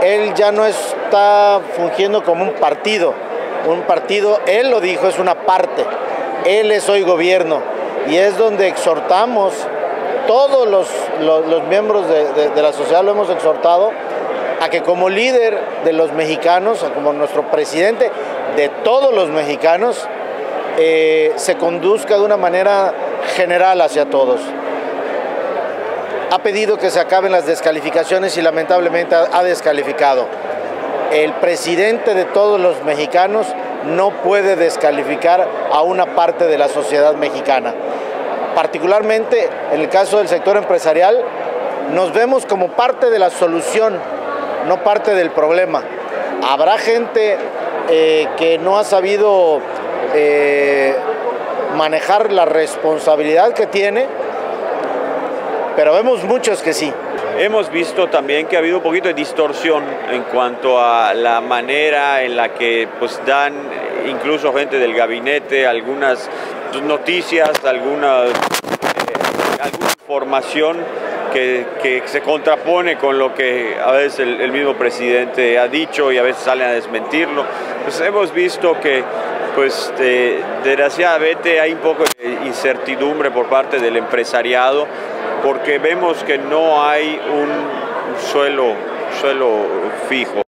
él ya no está fungiendo como un partido, él lo dijo, es una parte, él es hoy gobierno, y es donde exhortamos, todos los miembros de la sociedad lo hemos exhortado, a que como líder de los mexicanos, como nuestro presidente de todos los mexicanos, se conduzca de una manera general hacia todos. Ha pedido que se acaben las descalificaciones y lamentablemente ha descalificado. El presidente de todos los mexicanos no puede descalificar a una parte de la sociedad mexicana. Particularmente en el caso del sector empresarial, nos vemos como parte de la solución, no parte del problema. Habrá gente que no ha sabido manejar la responsabilidad que tiene, pero vemos muchos que sí. Hemos visto también que ha habido un poquito de distorsión en cuanto a la manera en la que pues, dan incluso gente del gabinete algunas noticias, alguna información que se contrapone con lo que a veces el mismo presidente ha dicho y a veces salen a desmentirlo. Pues hemos visto que pues desgraciadamente hay un poco de incertidumbre por parte del empresariado, porque vemos que no hay un suelo fijo.